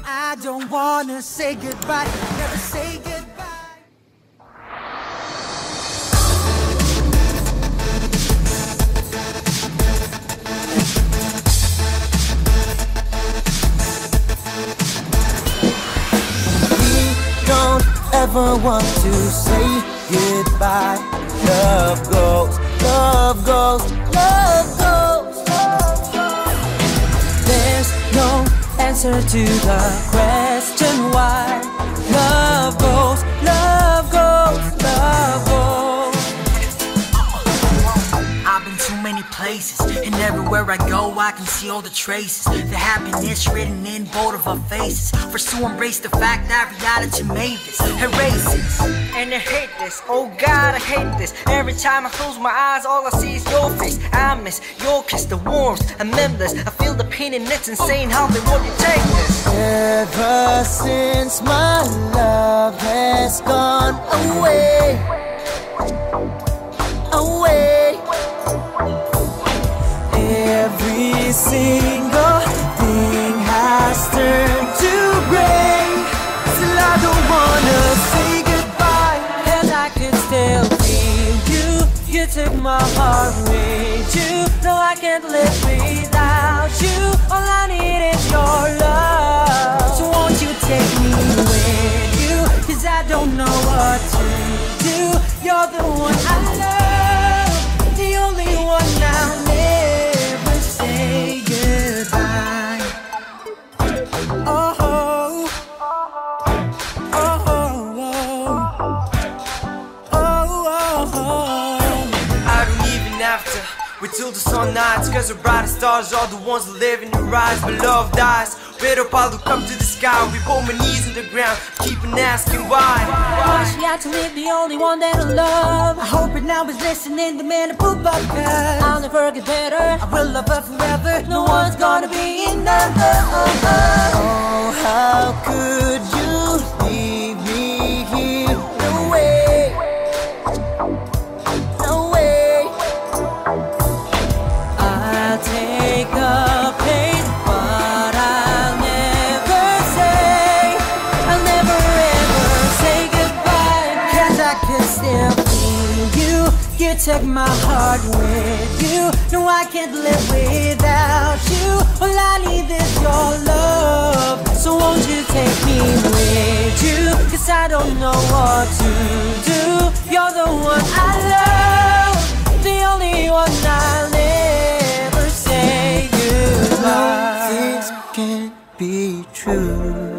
I don't wanna say goodbye, never say goodbye. We don't ever want to say goodbye. Love goes, love goes, love goes. There's no answer to the question why. Love goes, love goes, love goes. I've been to many places, and everywhere I go I can see all the traces. The happiness written in both of our faces. First to embrace the fact that reality made this, erases. And I hate this, oh God, I hate this. Every time I close my eyes, all I see is your face. I miss your kiss, the warmth, I'm endless. I feel the pain and it's insane how they want to take this. Ever since my love has gone away, away, every single thing has turned to gray. Still I don't wanna say goodbye, 'cause I can still feel you. You took my heart with you. No, I can't live without you. All I need is your love. So won't you take me with you, 'cause I don't know what to do. You're the one I love, the only one I'll never say goodbye. Oh, oh, oh, oh, oh, oh. I don't even have to wait till the sun nights, 'cause the brightest stars are the ones that live in your eyes. But love dies, wait up, I'll look up to the sky. We both my knees in the ground, keeping asking why. Why she had to live the only one that I love? I hope it now is listening, the man to poop up, 'cause I'll never get better. I will love her forever. No one's gonna be enough. Oh, how could you leave me here? No way, no way. I'll take a pain, but I'll never say, I'll never ever say goodbye, 'cause I can still feel you. You took my heart with you. No, I can't live without you. All I need is your love. So won't you take me with you, 'cause I don't know what to do. You're the one I love, the only one I'll never say goodbye. This can't be true.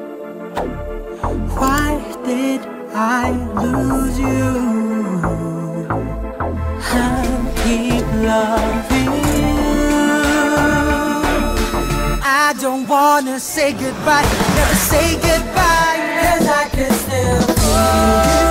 Why did I lose you? I'll keep loving you. I don't wanna say goodbye, never say goodbye, 'cause I can still feel you.